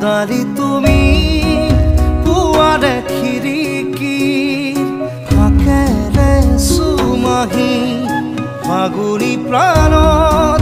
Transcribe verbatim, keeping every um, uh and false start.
ৰদালি তুমি পুৱাৰে খিৰিকী ফাকেৰে চুমাহি ফাগুনী প্ৰাণত